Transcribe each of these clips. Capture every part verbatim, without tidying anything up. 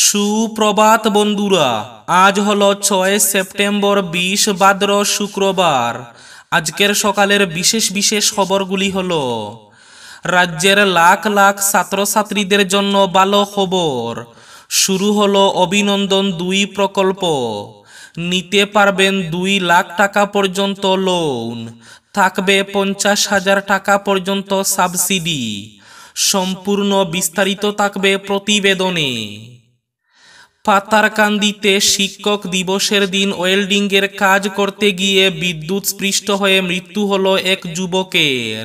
সুপ্রভাত বন্ধুরা, আজ হলো ছয় সেপ্টেম্বর বিশ ভাদ্র শুক্রবার। আজকের সকালের বিশেষ বিশেষ খবরগুলি হলো: রাজ্যের লাখ লাখ ছাত্রছাত্রীদের জন্য ভালো খবর, শুরু হলো অভিনন্দন দুই প্রকল্প। নিতে পারবেন দুই লাখ টাকা পর্যন্ত লোন, থাকবে পঞ্চাশ হাজার টাকা পর্যন্ত সাবসিডি। সম্পূর্ণ বিস্তারিত থাকবে প্রতিবেদনে। পাতারকান্দিতে শিক্ষক দিবসের দিন ওয়েল্ডিংয়ের কাজ করতে গিয়ে বিদ্যুৎস্পৃষ্ট হয়ে মৃত্যু হলো এক যুবকের।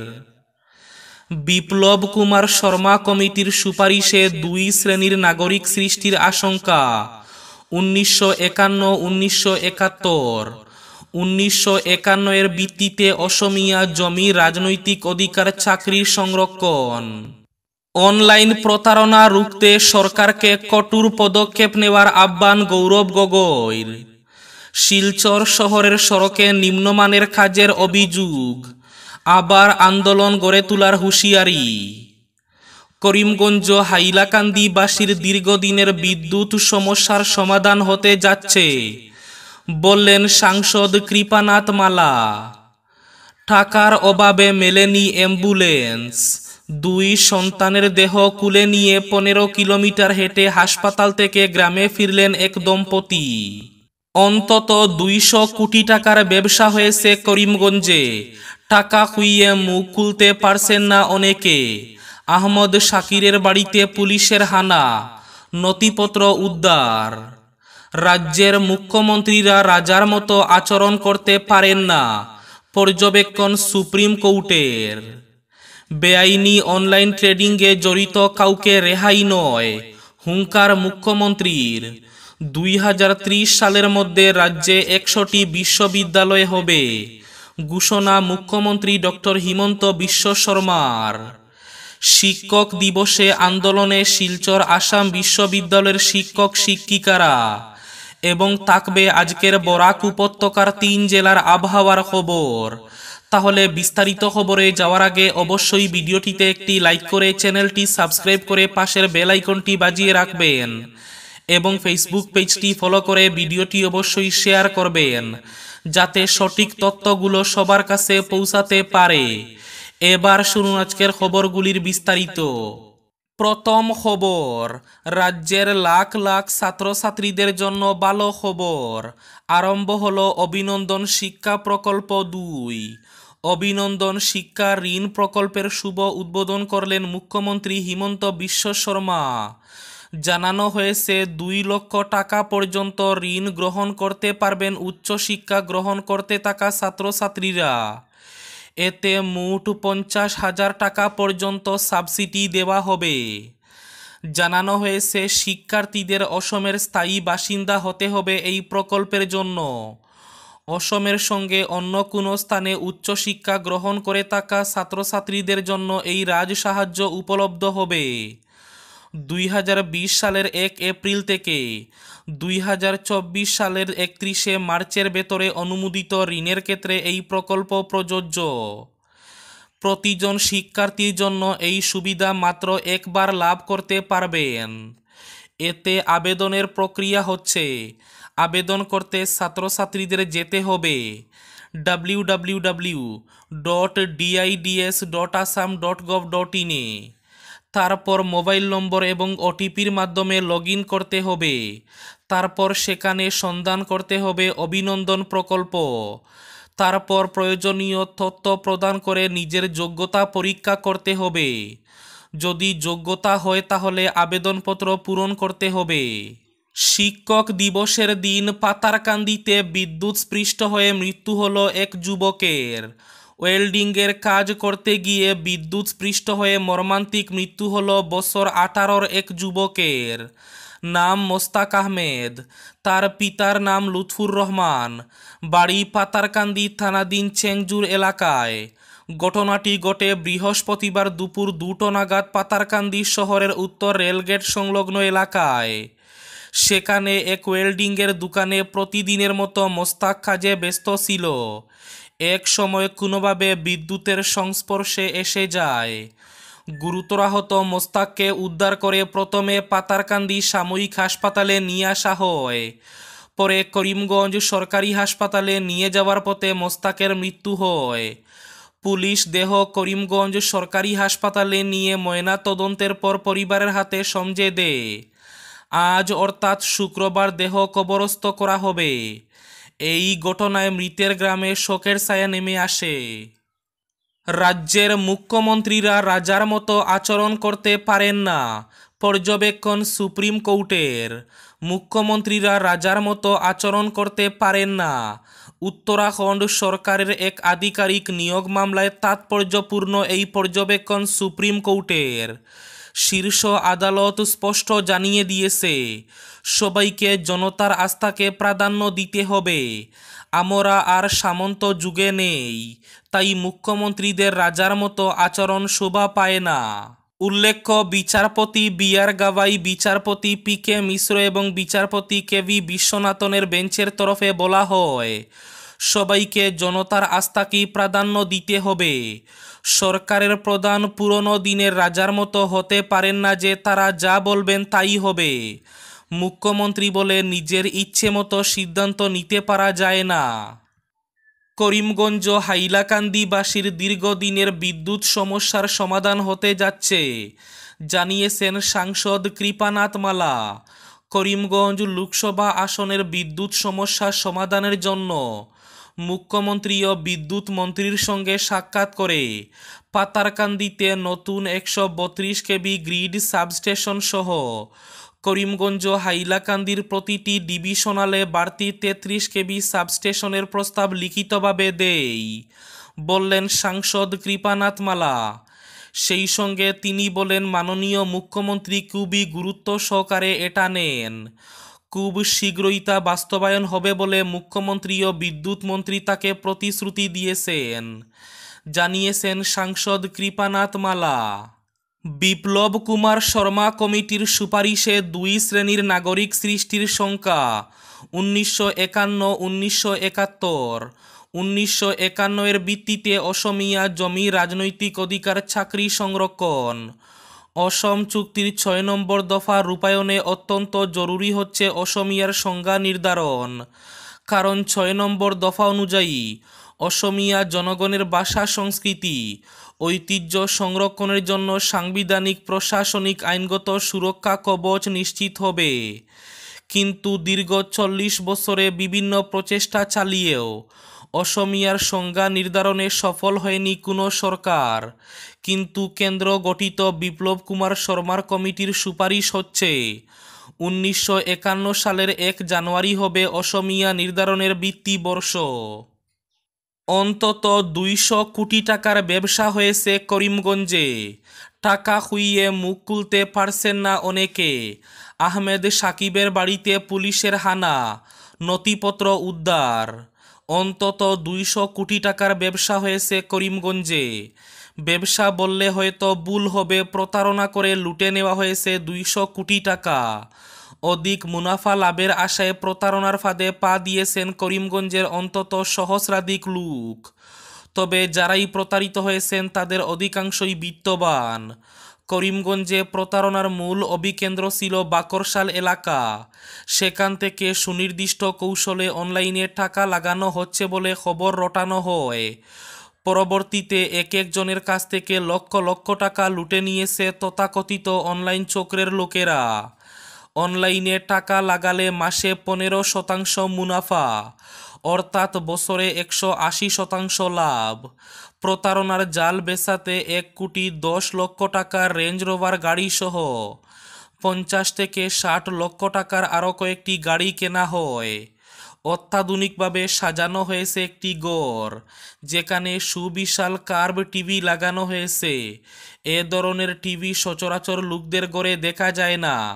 বিপ্লব কুমার শর্মা কমিটির সুপারিশে দুই শ্রেণীর নাগরিক সৃষ্টির আশঙ্কা। উনিশশো একান্ন উনিশশো একাত্তর উনিশশো একান্ন এর ভিত্তিতে অসমিয়া জমি রাজনৈতিক অধিকার চাকরির সংরক্ষণ। অনলাইন প্রতারণা রুখতে সরকারকে কঠোর পদক্ষেপ নেওয়ার আহ্বান গৌরব গগৈর। শিলচর শহরের সড়কে নিম্নমানের কাজের অভিযোগ, আবার আন্দোলন গড়ে তোলার হুঁশিয়ারি। করিমগঞ্জ হাইলাকান্দিবাসীর দীর্ঘদিনের বিদ্যুৎ সমস্যার সমাধান হতে যাচ্ছে, বললেন সাংসদ কৃপানাথ মালা। টাকার অভাবে মেলেনি অ্যাম্বুলেন্স, দুই সন্তানের দেহ কুলে নিয়ে পনেরো কিলোমিটার হেঁটে হাসপাতাল থেকে গ্রামে ফিরলেন এক দম্পতি। অন্তত দুইশো কোটি টাকার ব্যবসা হয়েছে করিমগঞ্জে, টাকা খুইয়ে মুখ খুলতে পারছেন না অনেকে। আহমদ শাকিরের বাড়িতে পুলিশের হানা, নথিপত্র উদ্ধার। রাজ্যের মুখ্যমন্ত্রীরা রাজার মতো আচরণ করতে পারেন না, পর্যবেক্ষণ সুপ্রিম কোর্টের। বেআইনি অনলাইন ট্রেডিংয়ে জড়িত কাউকে রেহাই নয়, হুঙ্কার মুখ্যমন্ত্রীর। দুই হাজার ত্রিশ সালের মধ্যে রাজ্যে একশোটি বিশ্ববিদ্যালয় হবে, ঘোষণা মুখ্যমন্ত্রী ডক্টর হিমন্ত বিশ্ব শর্মার। শিক্ষক দিবসে আন্দোলনে শিলচর আসাম বিশ্ববিদ্যালয়ের শিক্ষক শিক্ষিকারা, এবং থাকবে আজকের বরাক উপত্যকার তিন জেলার আবহাওয়ার খবর। তাহলে বিস্তারিত খবরে যাওয়ার আগে অবশ্যই ভিডিওটিতে একটি লাইক করে চ্যানেলটি সাবস্ক্রাইব করে পাশের বেল আইকনটি বাজিয়ে রাখবেন, এবং ফেসবুক পেজটি ফলো করে ভিডিওটি অবশ্যই শেয়ার করবেন, যাতে সঠিক তথ্যগুলো সবার কাছে পৌঁছাতে পারে। এবার শুনুন আজকের খবরগুলির বিস্তারিত। প্রথম খবর, রাজ্যের লাখ লাখ ছাত্রছাত্রীদের জন্য ভালো খবর, আরম্ভ হলো অভিনন্দন শিক্ষা প্রকল্প দুই। অভিনন্দন শিক্ষা ঋণ প্রকল্পের শুভ উদ্বোধন করলেন মুখ্যমন্ত্রী হিমন্ত বিশ্ব শর্মা। জানানো হয়েছে, দুই লক্ষ টাকা পর্যন্ত ঋণ গ্রহণ করতে পারবেন উচ্চশিক্ষা গ্রহণ করতে থাকা ছাত্রছাত্রীরা। এতে মোট পঞ্চাশ হাজার টাকা পর্যন্ত সাবসিডি দেওয়া হবে। জানানো হয়েছে, শিক্ষার্থীদের অসমের স্থায়ী বাসিন্দা হতে হবে এই প্রকল্পের জন্য। অসমের সঙ্গে অন্য কোনো স্থানে উচ্চশিক্ষা গ্রহণ করে থাকা ছাত্রছাত্রীদের জন্য এই রাজ সাহায্য উপলব্ধ হবে। দুই হাজার বিশ সালের এক এপ্রিল থেকে দুই হাজার চব্বিশ সালের একত্রিশে মার্চের ভেতরে অনুমোদিত ঋণের ক্ষেত্রে এই প্রকল্প প্রযোজ্য। প্রতিজন শিক্ষার্থীর জন্য এই সুবিধা মাত্র একবার লাভ করতে পারবেন। এতে আবেদনের প্রক্রিয়া হচ্ছে, আবেদন করতে ছাত্রছাত্রীদের যেতে হবে W W W dot DIDS dot Assam dot gov dot ইনে। তারপর মোবাইল নম্বর এবং ওটিপির মাধ্যমে লগ ইন করতে হবে। তারপর সেখানে সন্ধান করতে হবে অভিনন্দন প্রকল্প। তারপর প্রয়োজনীয় তথ্য প্রদান করে নিজের যোগ্যতা পরীক্ষা করতে হবে। যদি যোগ্যতা হয় তাহলে আবেদনপত্র পূরণ করতে হবে। শিক্ষক দিবসের দিন পাতারকান্দিতে বিদ্যুৎস্পৃষ্ট হয়ে মৃত্যু হলো এক যুবকের। ওয়েল্ডিংয়ের কাজ করতে গিয়ে বিদ্যুৎস্পৃষ্ট হয়ে মর্মান্তিক মৃত্যু হলো বছর আঠারোর এক যুবকের। নাম মোস্তাক আহমেদ, তার পিতার নাম লুৎফুর রহমান, বাড়ি পাতারকান্দি থানাধীন চেংজুর এলাকায়। ঘটনাটি ঘটে বৃহস্পতিবার দুপুর দুটো নাগাদ পাতারকান্দি শহরের উত্তর রেলগেট সংলগ্ন এলাকায়। সেখানে এক ওয়েল্ডিংয়ের দোকানে প্রতিদিনের মতো মোস্তাক কাজে ব্যস্ত ছিল। এক সময় কোনোভাবে বিদ্যুতের সংস্পর্শে এসে যায়। গুরুতর আহত মোস্তাককে উদ্ধার করে প্রথমে পাতারকান্দি সাময়িক হাসপাতালে নিয়ে আসা হয়। পরে করিমগঞ্জ সরকারি হাসপাতালে নিয়ে যাওয়ার পথে মোস্তাকের মৃত্যু হয়। পুলিশ দেহ করিমগঞ্জ সরকারি হাসপাতালে নিয়ে ময়না তদন্তের পর পরিবারের হাতে সমঝে দেয়। আজ অর্থাৎ শুক্রবার দেহ কবরস্থ করা হবে। এই ঘটনায় মৃতের গ্রামে শোকের ছায়া নেমে আসে। রাজ্যের মুখ্যমন্ত্রীরা রাজার মতো আচরণ করতে পারেন না, পর্যবেক্ষণ সুপ্রিম কোর্টের। মুখ্যমন্ত্রীরা রাজার মতো আচরণ করতে পারেন না। উত্তরাখণ্ড সরকারের এক আধিকারিক নিয়োগ মামলায় তাৎপর্যপূর্ণ এই পর্যবেক্ষণ সুপ্রিম কোর্টের। শীর্ষ আদালত স্পষ্ট জানিয়ে দিয়েছে, সবাইকে জনতার আস্থাকে প্রাধান্য দিতে হবে। আমরা আর সামন্ত যুগে নেই, তাই মুখ্যমন্ত্রীদের রাজার মতো আচরণ শোভা পায় না। উল্লেখ্য, বিচারপতি বি আর গাভাই, বিচারপতি পি কে মিশ্র এবং বিচারপতি কে ভি বিশ্বনাথনের বেঞ্চের তরফে বলা হয়, সবাইকে জনতার আস্থাকেই প্রাধান্য দিতে হবে। সরকারের প্রধান পুরনো দিনের রাজার মতো হতে পারেন না যে তারা যা বলবেন তাই হবে। মুখ্যমন্ত্রী বলে নিজের ইচ্ছে মতো সিদ্ধান্ত নিতে পারা যায় না। করিমগঞ্জ হাইলাকান্দিবাসীর দীর্ঘদিনের বিদ্যুৎ সমস্যার সমাধান হতে যাচ্ছে, জানিয়েছেন সাংসদ কৃপানাথ মালা। করিমগঞ্জ লোকসভা আসনের বিদ্যুৎ সমস্যা সমাধানের জন্য মুখ্যমন্ত্রী ও বিদ্যুৎ মন্ত্রীর সঙ্গে সাক্ষাৎ করে পাতারকান্দিতে নতুন একশো বত্রিশ কেভি গ্রিড সাবস্টেশন সহ করিমগঞ্জ হাইলাকান্দির প্রতিটি ডিভিশনালে বাড়তি তেত্রিশ কেভি সাবস্টেশনের প্রস্তাব লিখিতভাবে দেয়, বললেন সাংসদ কৃপানাথ মালা। সেই সঙ্গে তিনি বলেন, মাননীয় মুখ্যমন্ত্রী খুবই গুরুত্ব সহকারে এটা নেন। খুব শীঘ্রই তা বাস্তবায়ন হবে বলে মুখ্যমন্ত্রী ও বিদ্যুৎ মন্ত্রী তাকে প্রতিশ্রুতি দিয়েছেন, জানিয়েছেন সাংসদ কৃপানাথ মালা। বিপ্লব কুমার শর্মা কমিটির সুপারিশে দুই শ্রেণীর নাগরিক সৃষ্টির সংখ্যা উনিশশো একান্ন উনিশশো একাত্তর উনিশশো একান্ন এর ভিত্তিতে অসমিয়া জমি রাজনৈতিক অধিকার চাকরি সংরক্ষণ। অসম চুক্তির ছয় নম্বর দফা রূপায়ণে অত্যন্ত জরুরি হচ্ছে অসমিয়ার সংজ্ঞা নির্ধারণ। কারণ ছয় নম্বর দফা অনুযায়ী অসমিয়া জনগণের ভাষা, সংস্কৃতি, ঐতিহ্য সংরক্ষণের জন্য সাংবিধানিক, প্রশাসনিক, আইনগত সুরক্ষা কবচ নিশ্চিত হবে। কিন্তু দীর্ঘ চল্লিশ বছরে বিভিন্ন প্রচেষ্টা চালিয়েও অসমিয়ার সংজ্ঞা নির্ধারণে সফল হয়নি কোনো সরকার। কিন্তু কেন্দ্র গঠিত বিপ্লব কুমার শর্মার কমিটির সুপারিশ হচ্ছে উনিশশো একান্ন সালের এক জানুয়ারি হবে অসমিয়া নির্ধারণের ভিত্তি বর্ষ। অন্তত দুইশো কোটি টাকার ব্যবসা হয়েছে করিমগঞ্জে। টাকা খুইয়ে মুখ খুলতে পারছেন না অনেকে। আহমেদ সাকিবের বাড়িতে পুলিশের হানা, নথিপত্র উদ্ধার। অন্তত দুইশো কোটি টাকার ব্যবসা হয়েছে করিমগঞ্জে। ব্যবসা বললে হয়তো ভুল হবে, প্রতারণা করে লুটে নেওয়া হয়েছে দুইশো কোটি টাকা। অধিক মুনাফা লাভের আশায় প্রতারণার ফাঁদে পা দিয়েছেন করিমগঞ্জের অন্তত সহস্রাধিক লোক। তবে যারাই প্রতারিত হয়েছেন তাদের অধিকাংশই বিত্তবান। করিমগঞ্জে প্রতারণার মূল অভিকেন্দ্র ছিল বাকরশাল এলাকা। সেখান থেকে সুনির্দিষ্ট কৌশলে অনলাইনে টাকা লাগানো হচ্ছে বলে খবর রটানো হয়। পরবর্তীতে এক একজনের কাছ থেকে লক্ষ লক্ষ টাকা লুটে নিয়েছে তথাকথিত অনলাইন চক্রের লোকেরা। অনলাইনে টাকা লাগালে মাসে পনেরো শতাংশ মুনাফা, অর্থাৎ বছরে একশো আশি শতাংশ লাভ। প্রতারণার জাল বেচাতে এক কোটি দশ লক্ষ টাকার রেঞ্জ রোভার গাড়ি সহ পঞ্চাশ থেকে ষাট লক্ষ টাকার আরও কয়েকটি গাড়ি কেনা হয়। অত্যাধুনিকভাবে সাজানো হয়েছে একটি গড়, যেখানে সুবিশাল কার্ভ টিভি লাগানো হয়েছে। এ ধরনের টিভি সচরাচর লোকদের ঘরে দেখা যায় না।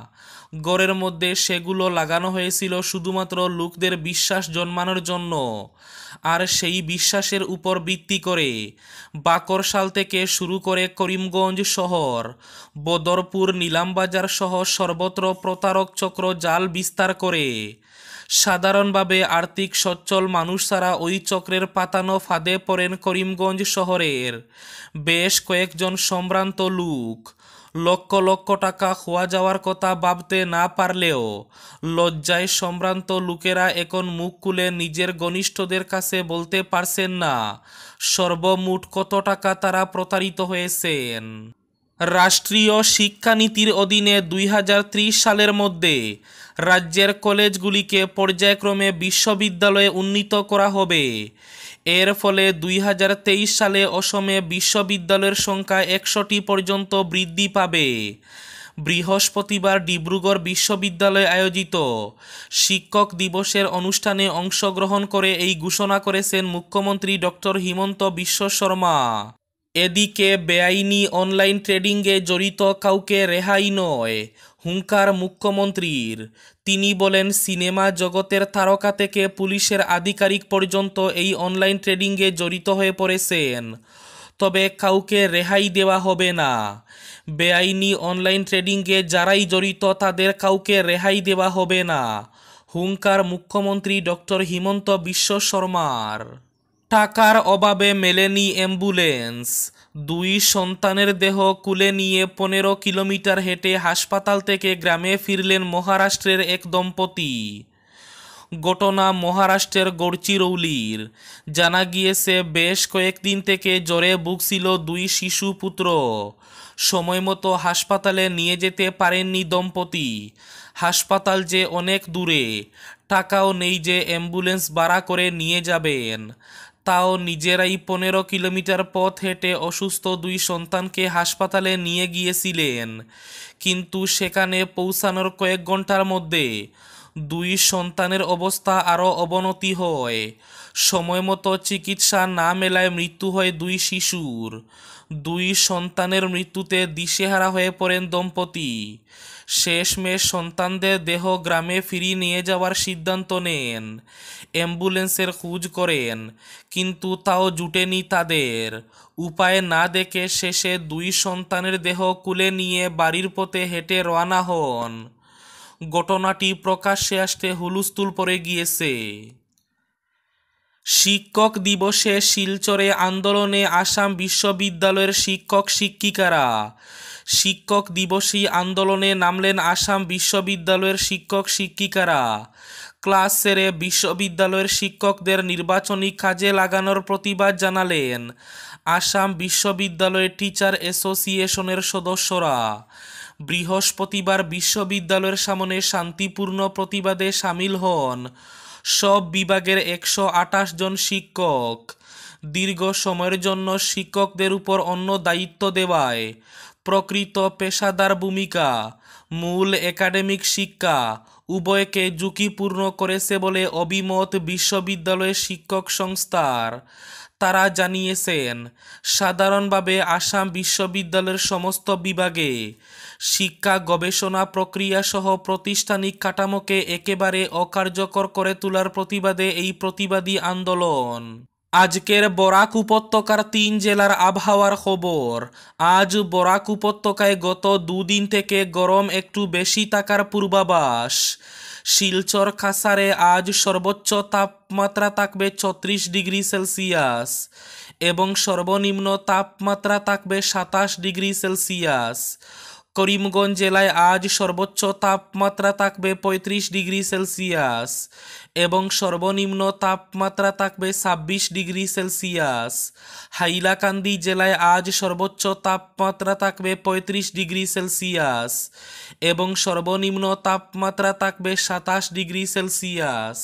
গড়ের মধ্যে সেগুলো লাগানো হয়েছিল শুধুমাত্র লোকদের বিশ্বাস জন্মানোর জন্য, আর সেই বিশ্বাসের উপর ভিত্তি করে বাকরশাল থেকে শুরু করে করিমগঞ্জ শহর, বদরপুর, নিলামবাজার সহ সর্বত্র প্রতারক চক্র জাল বিস্তার করে সাধারণভাবে আর্থিক সচ্ছল মানুষ ছাড়া ওই চক্রের পাতানো ফাঁদে পড়েন করিমগঞ্জ শহরের বেশ কয়েকজন সম্ভ্রান্ত লোক। লক্ষ লক্ষ টাকা খোয়া যাওয়ার কথা ভাবতে না পারলেও লজ্জায় সম্ভ্রান্ত লোকেরা এখন মুখ খুলে নিজের ঘনিষ্ঠদের কাছে বলতে পারছেন না সর্বমোট কত টাকা তারা প্রতারিত হয়েছেন। রাষ্ট্রীয় শিক্ষানীতির অধীনে দুই হাজার ত্রিশ সালের মধ্যে রাজ্যের কলেজগুলিকে পর্যায়ক্রমে বিশ্ববিদ্যালয়ে উন্নীত করা হবে। এর ফলে দুই হাজার তেইশ সালে অসমে বিশ্ববিদ্যালয়ের সংখ্যা একশোটি পর্যন্ত বৃদ্ধি পাবে। বৃহস্পতিবার ডিব্রুগড় বিশ্ববিদ্যালয়ে আয়োজিত শিক্ষক দিবসের অনুষ্ঠানে অংশগ্রহণ করে এই ঘোষণা করেছেন মুখ্যমন্ত্রী ডক্টর হিমন্ত বিশ্ব শর্মা। এদিকে বেআইনি অনলাইন ট্রেডিংয়ে জড়িত কাউকে রেহাই নয়, হুঙ্কার মুখ্যমন্ত্রীর। তিনি বলেন, সিনেমা জগতের তারকা থেকে পুলিশের আধিকারিক পর্যন্ত এই অনলাইন ট্রেডিংয়ে জড়িত হয়ে পড়েছেন, তবে কাউকে রেহাই দেওয়া হবে না। বেআইনি অনলাইন ট্রেডিংয়ে যারাই জড়িত তাদের কাউকে রেহাই দেওয়া হবে না, হুঙ্কার মুখ্যমন্ত্রী ডক্টর হিমন্ত বিশ্ব শর্মার। টাকার অভাবে মেলেনি অ্যাম্বুলেন্স, দুই সন্তানের দেহ কুলে নিয়ে পনেরো কিলোমিটার হেঁটে হাসপাতাল থেকে গ্রামে ফিরলেন মহারাষ্ট্রের এক দম্পতি। ঘটনা মহারাষ্ট্রের গড়চিরৌলির। জানা গিয়েছে, বেশ কয়েকদিন থেকে জ্বরে ভুগছিল দুই শিশু পুত্র। সময়মতো হাসপাতালে নিয়ে যেতে পারেননি দম্পতি। হাসপাতাল যে অনেক দূরে, টাকাও নেই যে অ্যাম্বুলেন্স ভাড়া করে নিয়ে যাবেন। তাও নিজেরাই পনেরো কিলোমিটার পথ হেঁটে অসুস্থ দুই সন্তানকে হাসপাতালে নিয়ে গিয়েছিলেন, কিন্তু সেখানে পৌঁছানোর কয়েক ঘন্টার মধ্যে দুই সন্তানের অবস্থা আরও অবনতি হয়। সময়মতো চিকিৎসা না মেলায় মৃত্যু হয় দুই শিশুর। দুই সন্তানের মৃত্যুতে দিশেহারা হয়ে পড়েন দম্পতি। শেষমেশ সন্তানদের দেহ গ্রামে ফিরিয়ে নিয়ে যাওয়ার সিদ্ধান্ত নেন। অ্যাম্বুলেন্সের খোঁজ করেন, কিন্তু তাও জুটেনি তাদের। উপায় না দেখে শেষে দুই সন্তানের দেহ কুলে নিয়ে বাড়ির পথে হেঁটে রওনা হন। ঘটনাটি প্রকাশ্যে আসতে হুলস্থুল পড়ে গিয়েছে। শিক্ষক দিবসে শিলচরে আন্দোলনে আসাম বিশ্ববিদ্যালয়ের শিক্ষক শিক্ষিকারা। শিক্ষক দিবসী আন্দোলনে নামলেন আসাম বিশ্ববিদ্যালয়ের শিক্ষক শিক্ষিকারা। ক্লাস সেরে বিশ্ববিদ্যালয়ের শিক্ষকদের নির্বাচনী কাজে লাগানোর প্রতিবাদ জানালেন আসাম বিশ্ববিদ্যালয়ের টিচার অ্যাসোসিয়েশনের সদস্যরা। বৃহস্পতিবার বিশ্ববিদ্যালয়ের সামনে শান্তিপূর্ণ প্রতিবাদে সামিল হন সব বিভাগের একশো আঠাশ জন শিক্ষক। দীর্ঘ সময়ের জন্য শিক্ষকদের উপর অন্য দায়িত্ব দেওয়ায় প্রকৃত পেশাদার ভূমিকা, মূল একাডেমিক শিক্ষা উভয়কে ঝুঁকিপূর্ণ করেছে বলে অভিমত বিশ্ববিদ্যালয়ের শিক্ষক সংস্থার। তারা জানিয়েছেন, সাধারণভাবে আসাম বিশ্ববিদ্যালয়ের সমস্ত বিভাগে শিক্ষা গবেষণা প্রক্রিয়া সহ প্রাতিষ্ঠানিক কাঠামোকে একেবারে অকার্যকর করে তোলার প্রতিবাদে এই প্রতিবাদী আন্দোলন। আজকের বরাক উপত্যকার তিন জেলার আবহাওয়ার খবর। আজ বরাক উপত্যকায় গত দুদিন থেকে গরম একটু বেশি থাকার পূর্বাভাস। শিলচর কাছাড়ে আজ সর্বোচ্চ তাপমাত্রা থাকবে ছত্রিশ ডিগ্রি সেলসিয়াস এবং সর্বনিম্ন তাপমাত্রা থাকবে সাতাশ ডিগ্রি সেলসিয়াস। করিমগঞ্জ জেলায় আজ সর্বোচ্চ তাপমাত্রা থাকবে পঁয়ত্রিশ ডিগ্রি সেলসিয়াস এবং সর্বনিম্ন তাপমাত্রা থাকবে ছাব্বিশ ডিগ্রি সেলসিয়াস। হাইলাকান্দি জেলায় আজ সর্বোচ্চ তাপমাত্রা থাকবে পঁয়ত্রিশ ডিগ্রি সেলসিয়াস এবং সর্বনিম্ন তাপমাত্রা থাকবে সাতাশ ডিগ্রি সেলসিয়াস।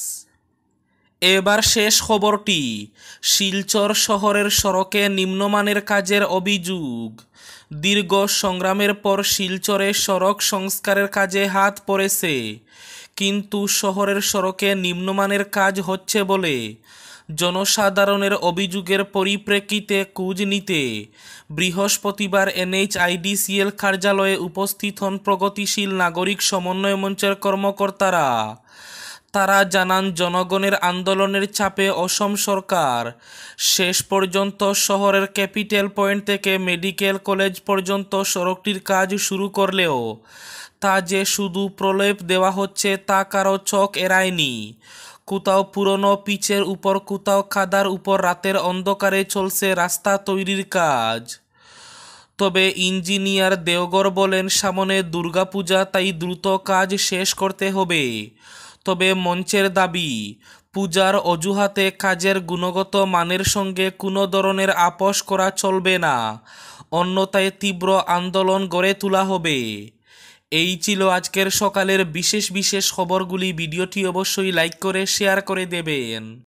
এবার শেষ খবরটি। শিলচর শহরের সড়কে নিম্নমানের কাজের অভিযোগ। দীর্ঘ সংগ্রামের পর শিলচরে সড়ক সংস্কারের কাজে হাত পড়েছে, কিন্তু শহরের সড়কে নিম্নমানের কাজ হচ্ছে বলে জনসাধারণের অভিযোগের পরিপ্রেক্ষিতে খোঁজ নিতে বৃহস্পতিবার এনএইচআইডিসিএল কার্যালয়ে উপস্থিত হন প্রগতিশীল নাগরিক সমন্বয় মঞ্চের কর্মকর্তারা। তারা জানান, জনগণের আন্দোলনের চাপে অসম সরকার শেষ পর্যন্ত শহরের ক্যাপিটাল পয়েন্ট থেকে মেডিকেল কলেজ পর্যন্ত সড়কটির কাজ শুরু করলেও তা যে শুধু প্রলেপ দেওয়া হচ্ছে তা কারো চোখ এড়ায়নি। কোথাও পুরনো পিচের উপর, কোথাও কাদার উপর রাতের অন্ধকারে চলছে রাস্তা তৈরির কাজ। তবে ইঞ্জিনিয়ার দেওগর বলেন, সামনে দুর্গাপূজা, তাই দ্রুত কাজ শেষ করতে হবে। তবে মঞ্চের দাবি, পূজার অজুহাতে কাজের গুণগত মানের সঙ্গে কোনো ধরনের আপোষ করা চলবে না, অন্যথায় তীব্র আন্দোলন গড়ে তোলা হবে। এই ছিল আজকের সকালের বিশেষ বিশেষ খবরগুলি। ভিডিওটি অবশ্যই লাইক করে শেয়ার করে দেবেন।